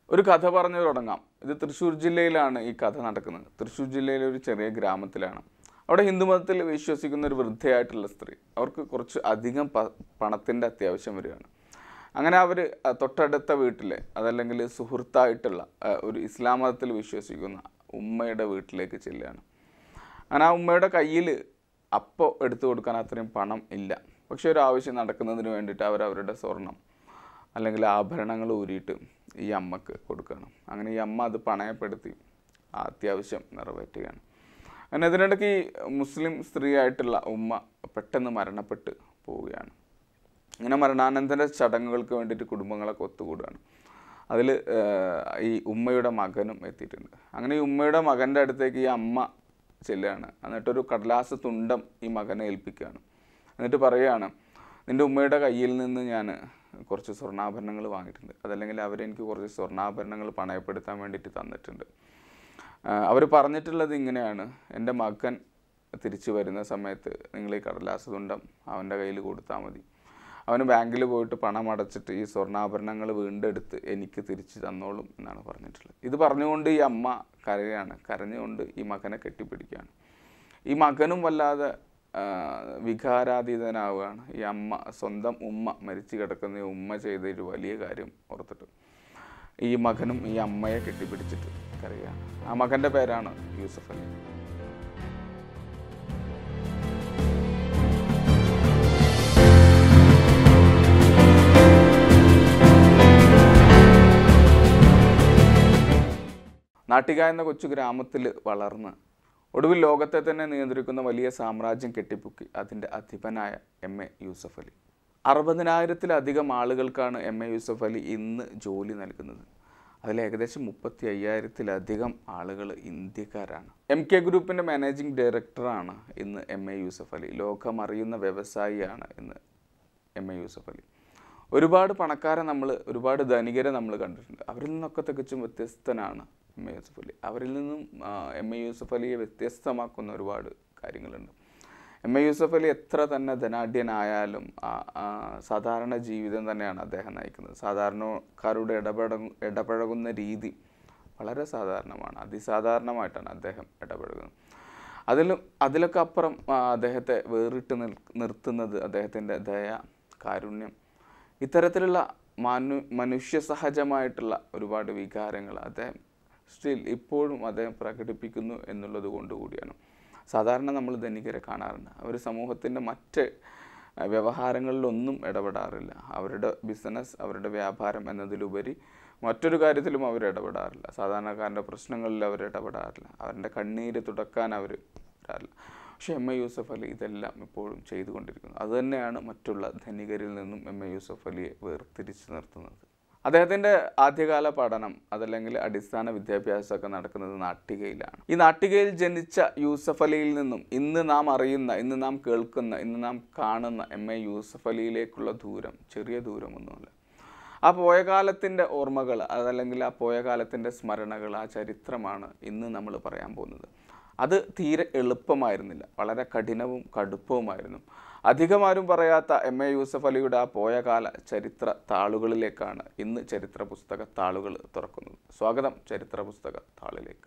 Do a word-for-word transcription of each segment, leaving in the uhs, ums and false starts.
ഒരു കഥ പറഞ്ഞു തുടങ്ങാം. ഇത് തൃശ്ശൂർ ജില്ലയിലാണ് ഈ കഥ നടക്കുന്നത്. തൃശ്ശൂർ ജില്ലയിലെ ഒരു ചെറിയ ഗ്രാമത്തിലാണ്. അവിടെ ഹിന്ദുമതത്തിൽ വിശ്വസിക്കുന്ന ഒരു വൃദ്ധയായിട്ടുള്ള സ്ത്രീ, അവർക്ക് കുറച്ച് അധികം പ പണത്തിൻ്റെ അത്യാവശ്യം വരികയാണ്. അങ്ങനെ അവർ തൊട്ടടുത്ത വീട്ടിലെ അതല്ലെങ്കിൽ സുഹൃത്തായിട്ടുള്ള ഒരു ഇസ്ലാം മതത്തിൽ വിശ്വസിക്കുന്ന ഉമ്മയുടെ വീട്ടിലേക്ക് ചെല്ലുകയാണ്. അങ്ങനെ ആ ഉമ്മയുടെ കയ്യിൽ അപ്പോൾ എടുത്തു കൊടുക്കാൻ അത്രയും പണം ഇല്ല. പക്ഷേ ഒരു ആവശ്യം നടക്കുന്നതിന് വേണ്ടിയിട്ട് അവർ അവരുടെ സ്വർണം അല്ലെങ്കിൽ ആഭരണങ്ങൾ ഊരിയിട്ട് ഈ അമ്മക്ക് കൊടുക്കണം. അങ്ങനെ ഈ അമ്മ അത് പണയപ്പെടുത്തി ആ അത്യാവശ്യം നിറവേറ്റുകയാണ്. അങ്ങനെ അതിനിടയ്ക്ക് ഈ മുസ്ലിം സ്ത്രീ ആയിട്ടുള്ള ഉമ്മ പെട്ടെന്ന് മരണപ്പെട്ട് പോവുകയാണ്. ഇങ്ങനെ മരണാനന്തര ചടങ്ങുകൾക്ക് വേണ്ടിയിട്ട് കുടുംബങ്ങളൊക്കെ ഒത്തുകൂടുകയാണ്. അതിൽ ഈ ഉമ്മയുടെ മകനും എത്തിയിട്ടുണ്ട്. അങ്ങനെ ഈ ഉമ്മയുടെ മകൻ്റെ അടുത്തേക്ക് ഈ അമ്മ ചെല്ലുകയാണ്. എന്നിട്ടൊരു കടലാസ് തുണ്ടം ഈ മകനെ ഏൽപ്പിക്കുകയാണ്. എന്നിട്ട് പറയുകയാണ്, നിൻ്റെ ഉമ്മയുടെ കയ്യിൽ നിന്ന് ഞാൻ കുറച്ച് സ്വർണ്ണാഭരണങ്ങൾ വാങ്ങിയിട്ടുണ്ട്, അതല്ലെങ്കിൽ അവരെനിക്ക് കുറച്ച് സ്വർണ്ണാഭരണങ്ങൾ പണയപ്പെടുത്താൻ വേണ്ടിയിട്ട് തന്നിട്ടുണ്ട്. അവർ പറഞ്ഞിട്ടുള്ളത് ഇങ്ങനെയാണ്, എൻ്റെ മകൻ തിരിച്ചു വരുന്ന സമയത്ത് നിങ്ങൾ ഈ കടലാസ് തുണ്ടം അവൻ്റെ കയ്യിൽ കൊടുത്താൽ മതി. അവന് ബാങ്കിൽ പോയിട്ട് പണം അടച്ചിട്ട് ഈ സ്വർണ്ണാഭരണങ്ങൾ വീണ്ടെടുത്ത് എനിക്ക് തിരിച്ച് തന്നോളും എന്നാണ് പറഞ്ഞിട്ടുള്ളത്. ഇത് പറഞ്ഞുകൊണ്ട് ഈ അമ്മ കരയാണ്. കരഞ്ഞുകൊണ്ട് ഈ മകനെ കെട്ടിപ്പിടിക്കുകയാണ്. ഈ മകനും വല്ലാതെ വികാരാതീതനാവുകയാണ്. ഈ അമ്മ സ്വന്തം ഉമ്മ മരിച്ചു കിടക്കുന്ന ഈ ഉമ്മ ചെയ്തൊരു വലിയ കാര്യം ഓർത്തിട്ട് ഈ മകനും ഈ അമ്മയെ കെട്ടിപ്പിടിച്ചിട്ട് കരയുകയാണ്. ആ മകൻ്റെ പേരാണ് യൂസഫ് അലി. നാട്ടിക എന്ന കൊച്ചു ഗ്രാമത്തിൽ വളർന്ന് ഒടുവിൽ ലോകത്തെ തന്നെ നിയന്ത്രിക്കുന്ന വലിയ സാമ്രാജ്യം കെട്ടിപ്പൊക്കി അതിൻ്റെ അധിപനായ എം എ യൂസഫ് അലി. അറുപതിനായിരത്തിലധികം ആളുകൾക്കാണ് എം എ യൂസഫ് അലി ഇന്ന് ജോലി നൽകുന്നത്. അതിൽ ഏകദേശം മുപ്പത്തി അയ്യായിരത്തിലധികം ആളുകൾ ഇന്ത്യക്കാരാണ്. എം കെ ഗ്രൂപ്പിൻ്റെ മാനേജിംഗ് ഡയറക്ടറാണ് ഇന്ന് എം എ യൂസഫ് അലി. ലോകമറിയുന്ന വ്യവസായിയാണ് ഇന്ന് എം എ യൂസഫ് അലി. ഒരുപാട് പണക്കാരെ നമ്മൾ ഒരുപാട് ധനികരെ നമ്മൾ കണ്ടിട്ടുണ്ട്. അവരിൽ നിന്നൊക്കെ തികച്ചും വ്യത്യസ്തനാണ് എം എ യൂസഫ് അലി. അവരിൽ നിന്നും എം എ യൂസഫ് അലിയെ വ്യത്യസ്തമാക്കുന്ന ഒരുപാട് കാര്യങ്ങളുണ്ട്. എം എ യൂസഫ് അലി എത്ര തന്നെ ധനാഢ്യനായാലും സാധാരണ ജീവിതം തന്നെയാണ് അദ്ദേഹം നയിക്കുന്നത്. സാധാരണക്കാരുടെ ഇടപെട ഇടപഴകുന്ന രീതി വളരെ സാധാരണമാണ്. അതിസാധാരണമായിട്ടാണ് അദ്ദേഹം ഇടപെടുന്നത്. അതിലും അതിലൊക്കെ അപ്പുറം അദ്ദേഹത്തെ വേറിട്ട് നിർത്തുന്നത് അദ്ദേഹത്തിൻ്റെ ദയ, കാരുണ്യം, ഇത്തരത്തിലുള്ള മനു മനുഷ്യ സഹജമായിട്ടുള്ള ഒരുപാട് വികാരങ്ങൾ അദ്ദേഹം സ്റ്റിൽ ഇപ്പോഴും അദ്ദേഹം പ്രകടിപ്പിക്കുന്നു എന്നുള്ളത് കൊണ്ടുകൂടിയാണ്. സാധാരണ നമ്മൾ ധനികരെ കാണാറുണ്ട്, അവർ സമൂഹത്തിൻ്റെ മറ്റ് വ്യവഹാരങ്ങളിലൊന്നും ഇടപെടാറില്ല. അവരുടെ ബിസിനസ്, അവരുടെ വ്യാപാരം എന്നതിലുപരി മറ്റൊരു കാര്യത്തിലും അവർ ഇടപെടാറില്ല. സാധാരണക്കാരൻ്റെ പ്രശ്നങ്ങളിൽ അവർ ഇടപെടാറില്ല. അവരുടെ കണ്ണീര് തുടക്കാൻ അവർ വരാറില്ല. പക്ഷേ എം എ യൂസഫ് അലി ഇതെല്ലാം ഇപ്പോഴും ചെയ്തുകൊണ്ടിരിക്കുന്നു. അതുതന്നെയാണ് മറ്റുള്ള ധനികരിൽ നിന്നും എം എ യൂസഫ് അലിയെ വേർതിരിച്ച് നിർത്തുന്നത്. അദ്ദേഹത്തിൻ്റെ ആദ്യകാല പഠനം അതല്ലെങ്കിൽ അടിസ്ഥാന വിദ്യാഭ്യാസമൊക്കെ നടക്കുന്നത് നാട്ടികയിലാണ്. ഈ നാട്ടികയിൽ ജനിച്ച യൂസഫ് അലിയിൽ നിന്നും ഇന്ന് നാം അറിയുന്ന, ഇന്ന് നാം കേൾക്കുന്ന, ഇന്ന് നാം കാണുന്ന എം എ യൂസഫ് അലിയിലേക്കുള്ള ദൂരം ചെറിയ ദൂരമൊന്നുമല്ല. ആ പോയ കാലത്തിൻ്റെ ഓർമ്മകൾ അതല്ലെങ്കിൽ ആ പോയ കാലത്തിൻ്റെ സ്മരണകൾ, ആ ചരിത്രമാണ് ഇന്ന് നമ്മൾ പറയാൻ പോകുന്നത്. അത് തീരെ എളുപ്പമായിരുന്നില്ല, വളരെ കഠിനവും കടുപ്പവുമായിരുന്നു. അധികമാരും പറയാത്ത എം എ യൂസഫ് അലിയുടെ ആ പോയ കാല ചരിത്ര താളുകളിലേക്കാണ് ഇന്ന് ചരിത്ര പുസ്തക താളുകൾ തുറക്കുന്നത്. സ്വാഗതം ചരിത്ര പുസ്തക താളിലേക്ക്.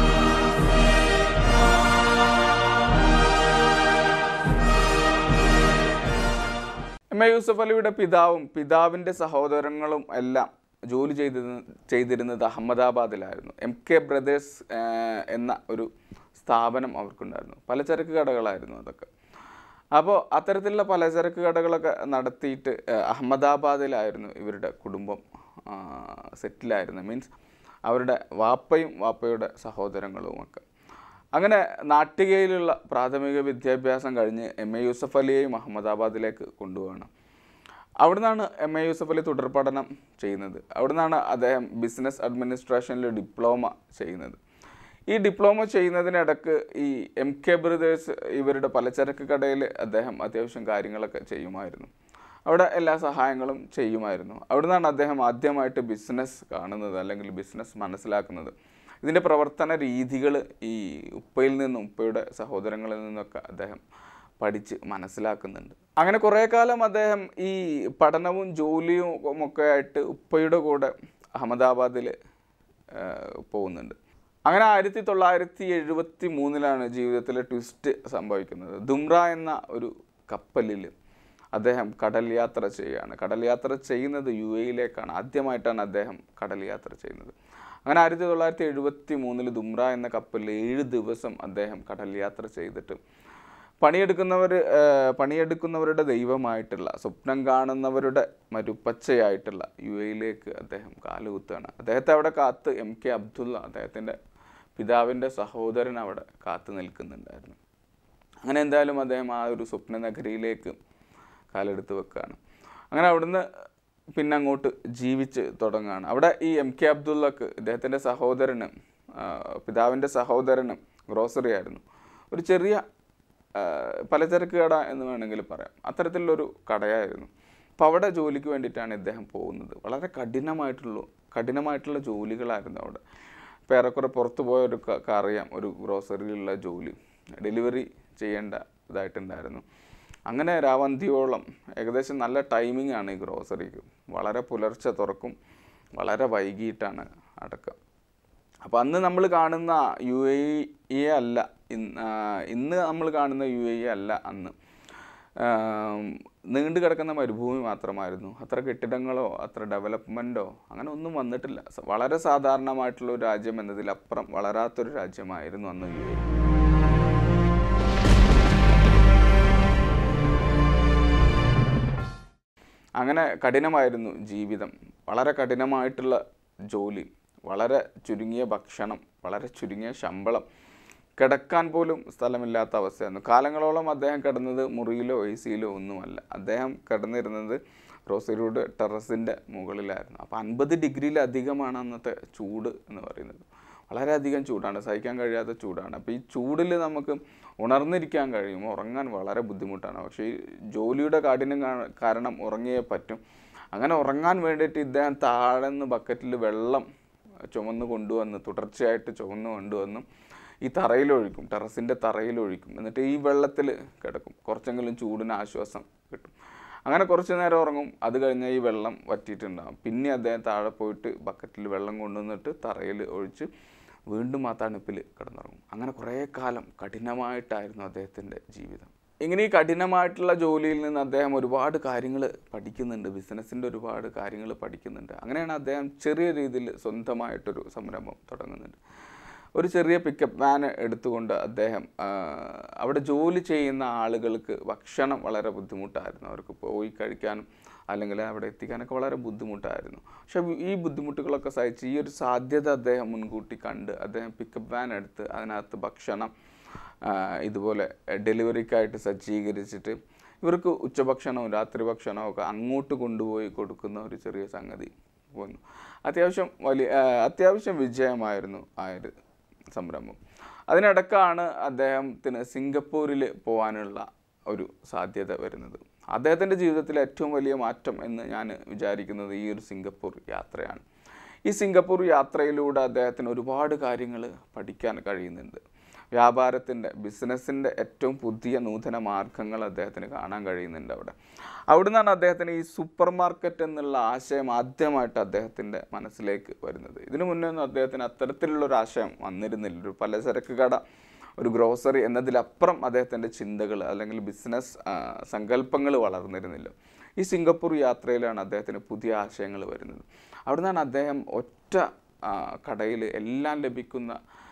എം എ യൂസഫ് അലിയുടെ പിതാവും പിതാവിൻ്റെ സഹോദരങ്ങളും എല്ലാം ജോലി ചെയ്തിരുന്ന ചെയ്തിരുന്നത് അഹമ്മദാബാദിലായിരുന്നു. എം കെ ബ്രദേഴ്സ് എന്ന ഒരു സ്ഥാപനം അവർക്കുണ്ടായിരുന്നു. പലചരക്ക് കടകളായിരുന്നു അതൊക്കെ. അപ്പോൾ അത്തരത്തിലുള്ള പലചരക്ക് കടകളൊക്കെ നടത്തിയിട്ട് അഹമ്മദാബാദിലായിരുന്നു ഇവരുടെ കുടുംബം സെറ്റിലായിരുന്നു. മീൻസ് അവരുടെ വാപ്പയും വാപ്പയുടെ സഹോദരങ്ങളുമൊക്കെ. അങ്ങനെ നാട്ടികയിലുള്ള പ്രാഥമിക വിദ്യാഭ്യാസം കഴിഞ്ഞ് എം എ യൂസഫ് അലിയെയും അഹമ്മദാബാദിലേക്ക് കൊണ്ടുപോകണം. അവിടെ നിന്നാണ് എം എ യൂസഫ് അലി തുടർ പഠനം ചെയ്യുന്നത്. അവിടെ നിന്നാണ് അദ്ദേഹം ബിസിനസ് അഡ്മിനിസ്ട്രേഷനിൽ ഡിപ്ലോമ ചെയ്യുന്നത്. ഈ ഡിപ്ലോമ ചെയ്യുന്നതിനിടക്ക് ഈ എം കെ ബ്രദേഴ്സ് ഇവരുടെ പലചരക്ക് കടയിൽ അദ്ദേഹം അത്യാവശ്യം കാര്യങ്ങളൊക്കെ ചെയ്യുമായിരുന്നു. അവിടെ എല്ലാ സഹായങ്ങളും ചെയ്യുമായിരുന്നു. അവിടെ നിന്നാണ് അദ്ദേഹം ആദ്യമായിട്ട് ബിസിനസ് കാണുന്നത് അല്ലെങ്കിൽ ബിസിനസ് മനസ്സിലാക്കുന്നത്. ഇതിൻ്റെ പ്രവർത്തന രീതികൾ ഈ ഉപ്പയിൽ നിന്നും ഉപ്പയുടെ സഹോദരങ്ങളിൽ നിന്നൊക്കെ അദ്ദേഹം പഠിച്ച് മനസ്സിലാക്കുന്നുണ്ട്. അങ്ങനെ കുറേ കാലം അദ്ദേഹം ഈ പഠനവും ജോലിയും ഒക്കെ ആയിട്ട് ഉപ്പയുടെ കൂടെ അഹമ്മദാബാദിൽ പോകുന്നുണ്ട്. അങ്ങനെ ആയിരത്തി തൊള്ളായിരത്തി എഴുപത്തി മൂന്നിലാണ് ജീവിതത്തിലെ ട്വിസ്റ്റ് സംഭവിക്കുന്നത്. ദുംറ എന്ന ഒരു കപ്പലിൽ അദ്ദേഹം കടൽ യാത്ര ചെയ്യുകയാണ്. കടൽ യാത്ര ചെയ്യുന്നത് യു എയിലേക്കാണ്. ആദ്യമായിട്ടാണ് അദ്ദേഹം കടൽ യാത്ര ചെയ്യുന്നത്. അങ്ങനെ ആയിരത്തി തൊള്ളായിരത്തി എഴുപത്തി മൂന്നിൽ ദുംറ എന്ന കപ്പലിൽ ഏഴ് ദിവസം അദ്ദേഹം കടൽ യാത്ര ചെയ്തിട്ട് പണിയെടുക്കുന്നവർ പണിയെടുക്കുന്നവരുടെ ദൈവമായിട്ടുള്ള, സ്വപ്നം കാണുന്നവരുടെ മരുപ്പച്ചയായിട്ടുള്ള യു എയിലേക്ക് അദ്ദേഹം കാലുകുത്തുകയാണ്. അദ്ദേഹത്തെ അവിടെ കാത്ത് എം കെ അബ്ദുള്ള, അദ്ദേഹത്തിൻ്റെ പിതാവിൻ്റെ സഹോദരൻ അവിടെ കാത്തു നിൽക്കുന്നുണ്ടായിരുന്നു. അങ്ങനെ എന്തായാലും അദ്ദേഹം ആ ഒരു സ്വപ്ന നഗരിയിലേക്ക് കാലെടുത്ത് വെക്കുകയാണ്. അങ്ങനെ അവിടുന്ന് പിന്നെ അങ്ങോട്ട് ജീവിച്ച് തുടങ്ങുകയാണ്. അവിടെ ഈ എം കെ അബ്ദുള്ളക്ക് ഇദ്ദേഹത്തിൻ്റെ സഹോദരനും പിതാവിൻ്റെ സഹോദരനും ഗ്രോസറി ആയിരുന്നു. ഒരു ചെറിയ പലചരക്ക് കട എന്ന് വേണമെങ്കിൽ പറയാം. അത്തരത്തിലുള്ളൊരു കടയായിരുന്നു. അപ്പോൾ അവിടെ ജോലിക്ക് വേണ്ടിയിട്ടാണ് ഇദ്ദേഹം പോകുന്നത്. വളരെ കഠിനമായിട്ടുള്ള കഠിനമായിട്ടുള്ള ജോലികളായിരുന്നു അവിടെ. ഇപ്പോൾ ഏറെക്കുറെ പുറത്ത് പോയവർക്ക് അറിയാം ഒരു ഗ്രോസറിയിലുള്ള ജോലി, ഡെലിവറി ചെയ്യേണ്ട ഇതായിട്ടുണ്ടായിരുന്നു. അങ്ങനെ രാവന്തിയോളം ഏകദേശം നല്ല ടൈമിംഗ് ആണ് ഈ ഗ്രോസറിക്ക്. വളരെ പുലർച്ചെ തുറക്കും, വളരെ വൈകിട്ടാണ് അടക്കം. അപ്പോൾ അന്ന് നമ്മൾ കാണുന്ന യു എ ഇ അല്ല ഇന്ന് ഇന്ന് നമ്മൾ കാണുന്ന യു എ ഇ അല്ല അന്ന്. നീണ്ടു കിടക്കുന്ന മരുഭൂമി മാത്രമായിരുന്നു. അത്ര കെട്ടിടങ്ങളോ അത്ര ഡെവലപ്മെൻറ്റോ അങ്ങനെ ഒന്നും വന്നിട്ടില്ല. വളരെ സാധാരണമായിട്ടുള്ള ഒരു രാജ്യം എന്നതിലപ്പുറം വളരാത്തൊരു രാജ്യമായിരുന്നു അന്ന് യു എ ഇ. അങ്ങനെ കഠിനമായിരുന്നു ജീവിതം. വളരെ കഠിനമായിട്ടുള്ള ജോലി, വളരെ ചുരുങ്ങിയ ഭക്ഷണം, വളരെ ചുരുങ്ങിയ ശമ്പളം, കിടക്കാൻ പോലും സ്ഥലമില്ലാത്ത അവസ്ഥയായിരുന്നു. കാലങ്ങളോളം അദ്ദേഹം കിടന്നത് മുറിയിലോ എ സിയിലോ ഒന്നുമല്ല. അദ്ദേഹം കിടന്നിരുന്നത് ഗ്രോസറിയുടെ ടെറസിൻ്റെ മുകളിലായിരുന്നു. അപ്പോൾ അൻപത് ഡിഗ്രിയിലധികമാണ് അന്നത്തെ ചൂട് എന്ന് പറയുന്നത്. വളരെയധികം ചൂടാണ്, സഹിക്കാൻ കഴിയാത്ത ചൂടാണ്. അപ്പോൾ ഈ ചൂടിൽ നമുക്ക് ഉണർന്നിരിക്കാൻ കഴിയും, ഉറങ്ങാൻ വളരെ ബുദ്ധിമുട്ടാണ്. പക്ഷേ ഈ ജോലിയുടെ കാഠിന്യം കാരണം ഉറങ്ങിയേ പറ്റും. അങ്ങനെ ഉറങ്ങാൻ വേണ്ടിയിട്ട് ഇദ്ദേഹം താഴെ നിന്ന് ബക്കറ്റിൽ വെള്ളം ചുമന്ന് കൊണ്ടുവന്ന് തുടർച്ചയായിട്ട് ചുമന്ന് കൊണ്ടുവന്ന് ഈ തറയിലൊഴിക്കും, ടെറസിൻ്റെ തറയിലൊഴിക്കും. എന്നിട്ട് ഈ വെള്ളത്തിൽ കിടക്കും. കുറച്ചെങ്കിലും ചൂടിന് ആശ്വാസം കിട്ടും. അങ്ങനെ കുറച്ച് നേരം ഉറങ്ങും. അത് കഴിഞ്ഞാൽ ഈ വെള്ളം വറ്റിയിട്ടുണ്ടാകും. പിന്നെ അദ്ദേഹം താഴെ പോയിട്ട് ബക്കറ്റിൽ വെള്ളം കൊണ്ടുവന്നിട്ട് തറയിൽ ഒഴിച്ച് വീണ്ടും ആ തണുപ്പിൽ കിടന്നുറങ്ങും. അങ്ങനെ കുറേ കാലം കഠിനമായിട്ടായിരുന്നു അദ്ദേഹത്തിൻ്റെ ജീവിതം. ഇങ്ങനെ ഈ കഠിനമായിട്ടുള്ള ജോലിയിൽ നിന്ന് അദ്ദേഹം ഒരുപാട് കാര്യങ്ങൾ പഠിക്കുന്നുണ്ട്, ബിസിനസ്സിൻ്റെ ഒരുപാട് കാര്യങ്ങൾ പഠിക്കുന്നുണ്ട്. അങ്ങനെയാണ് അദ്ദേഹം ചെറിയ രീതിയിൽ സ്വന്തമായിട്ടൊരു സംരംഭം തുടങ്ങുന്നുണ്ട്. ഒരു ചെറിയ പിക്കപ്പ് വാൻ എടുത്തുകൊണ്ട് അദ്ദേഹം അവിടെ ജോലി ചെയ്യുന്ന ആളുകൾക്ക് ഭക്ഷണം വളരെ ബുദ്ധിമുട്ടായിരുന്നു. അവർക്ക് പോയി കഴിക്കാനും അല്ലെങ്കിൽ അവിടെ എത്തിക്കാനൊക്കെ വളരെ ബുദ്ധിമുട്ടായിരുന്നു. പക്ഷേ ഈ ബുദ്ധിമുട്ടുകളൊക്കെ സഹിച്ച് ഈ ഒരു സാധ്യത അദ്ദേഹം മുൻകൂട്ടി കണ്ട് അദ്ദേഹം പിക്കപ്പ് വാൻ എടുത്ത് അതിനകത്ത് ഭക്ഷണം ഇതുപോലെ ഡെലിവറിക്കായിട്ട് സജ്ജീകരിച്ചിട്ട് ഇവർക്ക് ഉച്ചഭക്ഷണവും രാത്രി ഭക്ഷണവും ഒക്കെ അങ്ങോട്ട് കൊണ്ടുപോയി കൊടുക്കുന്ന ഒരു ചെറിയ സംഗതി വന്നു. അത്യാവശ്യം വലിയ അത്യാവശ്യം വിജയമായിരുന്നു ആ ഒരു സംരംഭം. അതിനിടക്കാണ് അദ്ദേഹത്തിന് സിംഗപ്പൂരിൽ പോകാനുള്ള ഒരു സാധ്യത വരുന്നത്. അദ്ദേഹത്തിൻ്റെ ജീവിതത്തിലെ ഏറ്റവും വലിയ മാറ്റം എന്ന് ഞാൻ വിചാരിക്കുന്നത് ഈ ഒരു സിംഗപ്പൂർ യാത്രയാണ്. ഈ സിംഗപ്പൂർ യാത്രയിലൂടെ അദ്ദേഹത്തിന് ഒരുപാട് കാര്യങ്ങൾ പഠിക്കാൻ കഴിയുന്നുണ്ട്. വ്യാപാരത്തിൻ്റെ, ബിസിനസ്സിൻ്റെ ഏറ്റവും പുതിയ നൂതന മാർഗങ്ങൾ അദ്ദേഹത്തിന് കാണാൻ കഴിയുന്നുണ്ട് അവിടെ. അവിടെ നിന്നാണ് അദ്ദേഹത്തിന് ഈ സൂപ്പർ മാർക്കറ്റ് എന്നുള്ള ആശയം ആദ്യമായിട്ട് അദ്ദേഹത്തിൻ്റെ മനസ്സിലേക്ക് വരുന്നത്. ഇതിനു മുന്നേ ഒന്നും അദ്ദേഹത്തിന് അത്തരത്തിലുള്ളൊരു ആശയം വന്നിരുന്നില്ല. ഒരു പലചരക്ക് കട, ഒരു ഗ്രോസറി എന്നതിലപ്പുറം അദ്ദേഹത്തിൻ്റെ ചിന്തകൾ അല്ലെങ്കിൽ ബിസിനസ് സങ്കല്പങ്ങൾ വളർന്നിരുന്നില്ല. ഈ സിംഗപ്പൂർ യാത്രയിലാണ് അദ്ദേഹത്തിന് പുതിയ ആശയങ്ങൾ വരുന്നത്. അവിടെ നിന്നാണ് അദ്ദേഹം ഒറ്റ കടയിൽ എല്ലാം ലഭിക്കുന്ന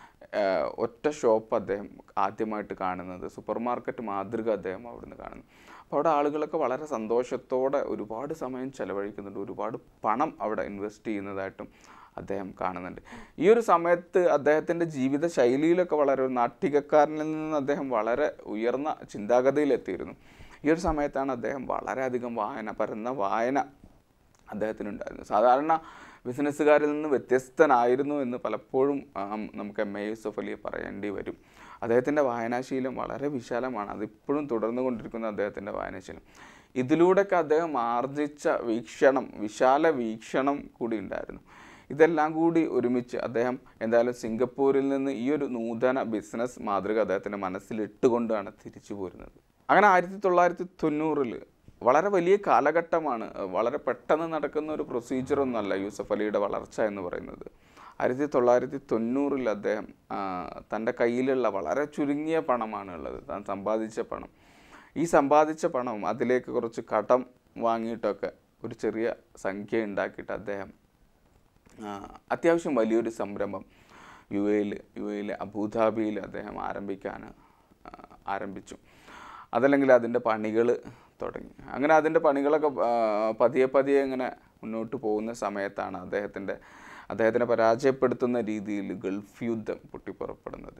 ഒറ്റ ഷോപ്പ് അദ്ദേഹം ആദ്യമായിട്ട് കാണുന്നത്. സൂപ്പർ മാർക്കറ്റ് മാതൃക അദ്ദേഹം അവിടുന്ന് കാണുന്നു. അപ്പോൾ അവിടെ ആളുകളൊക്കെ വളരെ സന്തോഷത്തോടെ ഒരുപാട് സമയം ചെലവഴിക്കുന്നുണ്ട്, ഒരുപാട് പണം അവിടെ ഇൻവെസ്റ്റ് ചെയ്യുന്നതായിട്ടും അദ്ദേഹം കാണുന്നുണ്ട്. ഈ ഒരു സമയത്ത് അദ്ദേഹത്തിൻ്റെ ജീവിത ശൈലിയിലൊക്കെ വളരെ ഒരു നാട്ടികക്കാരനിൽ നിന്ന് അദ്ദേഹം വളരെ ഉയർന്ന ചിന്താഗതിയിലെത്തിയിരുന്നു. ഈ ഒരു സമയത്താണ് അദ്ദേഹം വളരെയധികം വായന, പരന്ന വായന അദ്ദേഹത്തിനുണ്ടായിരുന്നു. സാധാരണ ബിസിനസ്സുകാരിൽ നിന്ന് വ്യത്യസ്തനായിരുന്നു എന്ന് പലപ്പോഴും നമുക്ക് എം എ യൂസഫ് അലിയെ പറയേണ്ടി വരും. അദ്ദേഹത്തിൻ്റെ വായനാശീലം വളരെ വിശാലമാണ്. അതിപ്പോഴും തുടർന്നു കൊണ്ടിരിക്കുന്ന അദ്ദേഹത്തിൻ്റെ വായനാശീലം. ഇതിലൂടെയൊക്കെ അദ്ദേഹം ആർജിച്ച വീക്ഷണം, വിശാല വീക്ഷണം കൂടി ഉണ്ടായിരുന്നു. ഇതെല്ലാം കൂടി ഒരുമിച്ച് അദ്ദേഹം എന്തായാലും സിംഗപ്പൂരിൽ നിന്ന് ഈ ഒരു നൂതന ബിസിനസ് മാതൃക അദ്ദേഹത്തിൻ്റെ മനസ്സിലിട്ടുകൊണ്ടാണ് തിരിച്ചു പോരുന്നത്. അങ്ങനെ ആയിരത്തി തൊള്ളായിരത്തി തൊണ്ണൂറിൽ വളരെ വലിയ കാലഘട്ടമാണ്. വളരെ പെട്ടെന്ന് നടക്കുന്ന ഒരു പ്രൊസീജിയറൊന്നുമല്ല യൂസഫ് അലിയുടെ വളർച്ച എന്ന് പറയുന്നത്. ആയിരത്തി തൊള്ളായിരത്തി തൊണ്ണൂറിൽ അദ്ദേഹം തൻ്റെ കയ്യിലുള്ള വളരെ ചുരുങ്ങിയ പണമാണ് ഉള്ളത്, താൻ സമ്പാദിച്ച പണം. ഈ സമ്പാദിച്ച പണം അതിലേക്ക് കുറച്ച് കടം വാങ്ങിയിട്ടൊക്കെ ഒരു ചെറിയ സംഖ്യ ഉണ്ടാക്കിയിട്ട് അദ്ദേഹം അത്യാവശ്യം വലിയൊരു സംരംഭം യു എയിൽ യു എയിലെ അബുദാബിയിൽ അദ്ദേഹം ആരംഭിക്കാൻ ആരംഭിച്ചു. അതല്ലെങ്കിൽ അതിൻ്റെ പണികൾ തുടങ്ങി. അങ്ങനെ അതിൻ്റെ പണികളൊക്കെ പതിയെ പതിയെ ഇങ്ങനെ മുന്നോട്ട് പോകുന്ന സമയത്താണ് അദ്ദേഹത്തിൻ്റെ അദ്ദേഹത്തിനെ പരാജയപ്പെടുത്തുന്ന രീതിയിൽ ഗൾഫ് യുദ്ധം പൊട്ടിപ്പുറപ്പെടുന്നത്.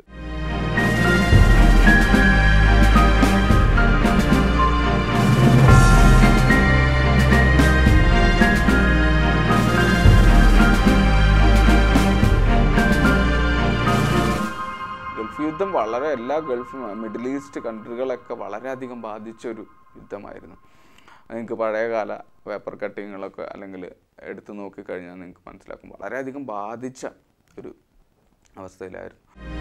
ഗൾഫ് യുദ്ധം വളരെ എല്ലാ ഗൾഫ് മിഡിൽ ഈസ്റ്റ് കൺട്രികളൊക്കെ വളരെയധികം ബാധിച്ചൊരു യുദ്ധമായിരുന്നു. നിങ്ങൾക്ക് പഴയകാല പേപ്പർ കട്ടിങ്ങുകളൊക്കെ അല്ലെങ്കിൽ എടുത്തു നോക്കിക്കഴിഞ്ഞാൽ നിങ്ങൾക്ക് മനസ്സിലാക്കും വളരെയധികം ബാധിച്ച ഒരു അവസ്ഥയിലായിരുന്നു.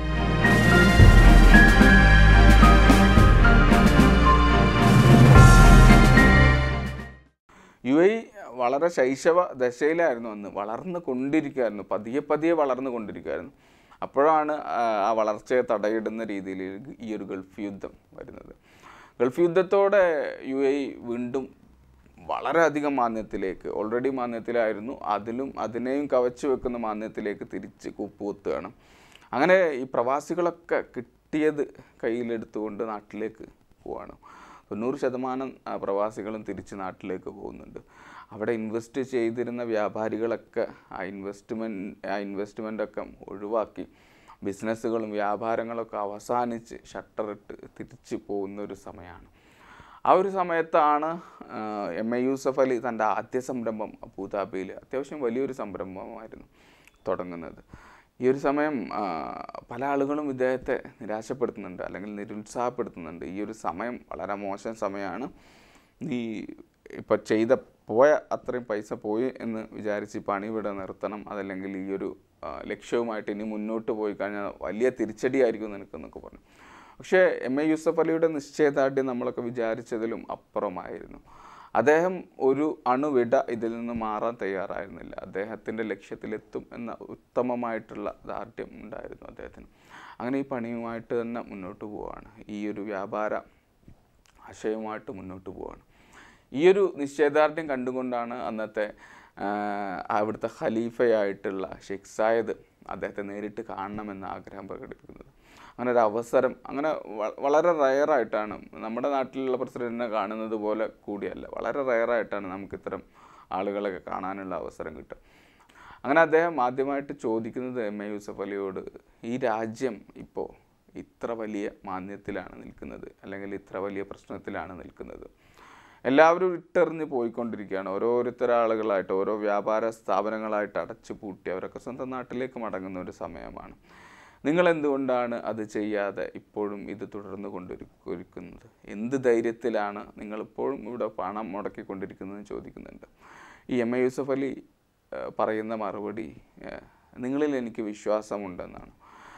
യു എ വളരെ ശൈശവ ദശയിലായിരുന്നു അന്ന്, വളർന്നു കൊണ്ടിരിക്കുകയായിരുന്നു, പതിയെ പതിയെ വളർന്നു കൊണ്ടിരിക്കുകയായിരുന്നു. അപ്പോഴാണ് ആ വളർച്ചയെ തടയിടുന്ന രീതിയിൽ ഈ ഒരു ഗൾഫ് യുദ്ധം വരുന്നത്. ഗൾഫ് യുദ്ധത്തോടെ യു എ വീണ്ടും വളരെയധികം മാന്ദ്യത്തിലേക്ക്, ഓൾറെഡി മാന്ദ്യത്തിലായിരുന്നു, അതിലും അതിനെയും കവച്ചു വെക്കുന്ന മാന്ദ്യത്തിലേക്ക് തിരിച്ച് കുപ്പുകുത്തുകയാണ്. അങ്ങനെ ഈ പ്രവാസികളൊക്കെ കിട്ടിയത് കയ്യിലെടുത്തുകൊണ്ട് നാട്ടിലേക്ക് പോവാണ്. തൊണ്ണൂറ് ശതമാനം പ്രവാസികളും തിരിച്ച് നാട്ടിലേക്ക് പോകുന്നുണ്ട്. അവിടെ ഇൻവെസ്റ്റ് ചെയ്തിരുന്ന വ്യാപാരികളൊക്കെ ആ ഇൻവെസ്റ്റ്മെൻറ്റ് ആ ഇൻവെസ്റ്റ്മെൻറ്റൊക്കെ ഒഴിവാക്കി ബിസിനസ്സുകളും വ്യാപാരങ്ങളൊക്കെ അവസാനിച്ച് ഷട്ടറിട്ട് തിരിച്ച് പോകുന്ന ഒരു സമയമാണ്. ആ ഒരു സമയത്താണ് എം എ യൂസഫ് അലി തൻ്റെ ആദ്യ സംരംഭം അബുദാബിയിൽ, അത്യാവശ്യം വലിയൊരു സംരംഭമായിരുന്നു, തുടങ്ങുന്നത്. ഈ ഒരു സമയം പല ആളുകളും ഇദ്ദേഹത്തെ നിരാശപ്പെടുത്തുന്നുണ്ട് അല്ലെങ്കിൽ നിരുത്സാഹപ്പെടുത്തുന്നുണ്ട്. ഈ ഒരു സമയം വളരെ മോശം സമയമാണ്, നീ ഇപ്പം ചെയ്ത പോയ അത്രയും പൈസ പോയി എന്ന് വിചാരിച്ച് പണി ഇവിടെ നിർത്തണം, അതല്ലെങ്കിൽ ഈ ഒരു ലക്ഷ്യവുമായിട്ട് ഇനി മുന്നോട്ട് പോയി കഴിഞ്ഞാൽ വലിയ തിരിച്ചടിയായിരിക്കും നിനക്കെന്നൊക്കെ പറഞ്ഞു. പക്ഷേ എം എ യൂസഫ് അലിയുടെ നിശ്ചയദാർഢ്യം നമ്മളൊക്കെ വിചാരിച്ചതിലും അപ്പുറമായിരുന്നു. അദ്ദേഹം ഒരു അണുവിട ഇതിൽ നിന്ന് മാറാൻ തയ്യാറായിരുന്നില്ല. അദ്ദേഹത്തിൻ്റെ ലക്ഷ്യത്തിലെത്തും എന്ന ഉത്തമമായിട്ടുള്ള ദാർഢ്യം ഉണ്ടായിരുന്നു അദ്ദേഹത്തിന്. അങ്ങനെ ഈ പണിയുമായിട്ട് തന്നെ മുന്നോട്ട് പോവുകയാണ്, ഈ ഒരു വ്യാപാര ആശയവുമായിട്ട് മുന്നോട്ട് പോവുകയാണ്. ഈ ഒരു നിശ്ചയദാർഢ്യം കണ്ടുകൊണ്ടാണ് അന്നത്തെ അവിടുത്തെ ഖലീഫയായിട്ടുള്ള ഷെയ്ഖ് സായദ് അദ്ദേഹത്തെ നേരിട്ട് കാണണമെന്ന ആഗ്രഹം പ്രകടിപ്പിക്കുന്നത്. അങ്ങനെ ഒരു അവസരം അങ്ങനെ വളരെ റയറായിട്ടാണ്, നമ്മുടെ നാട്ടിലുള്ള പ്രസിഡന്റിനെ കാണുന്നത് പോലെ കൂടിയല്ല, വളരെ റയറായിട്ടാണ് നമുക്ക് ഇത്തരം ആളുകളൊക്കെ കാണാനുള്ള അവസരം കിട്ടുക. അങ്ങനെ അദ്ദേഹം ആദ്യമായിട്ട് ചോദിക്കുന്നത് എം എ യൂസഫ് അലിയോട്, ഈ രാജ്യം ഇപ്പോൾ ഇത്ര വലിയ മാന്ദ്യത്തിലാണ് നിൽക്കുന്നത്, അല്ലെങ്കിൽ ഇത്ര വലിയ പ്രശ്നത്തിലാണ് നിൽക്കുന്നത്, എല്ലാവരും ഇട്ടെറിഞ്ഞ് പോയിക്കൊണ്ടിരിക്കുകയാണ്, ഓരോരുത്തർ ആളുകളായിട്ട് ഓരോ വ്യാപാര സ്ഥാപനങ്ങളായിട്ട് അടച്ചു പൂട്ടി അവരൊക്കെ സ്വന്തം നാട്ടിലേക്ക് മടങ്ങുന്ന ഒരു സമയമാണ്, നിങ്ങളെന്തുകൊണ്ടാണ് അത് ചെയ്യാതെ ഇപ്പോഴും ഇത് തുടർന്ന് കൊണ്ടിരിക്കുന്നത്, എന്ത് ധൈര്യത്തിലാണ് നിങ്ങളിപ്പോഴും ഇവിടെ പണം മുടക്കിക്കൊണ്ടിരിക്കുന്നതെന്ന് ചോദിക്കുന്നുണ്ട്. ഈ എം എ യൂസഫ് അലി പറയുന്ന മറുപടി, നിങ്ങളിൽ എനിക്ക് വിശ്വാസമുണ്ടെന്നാണ്,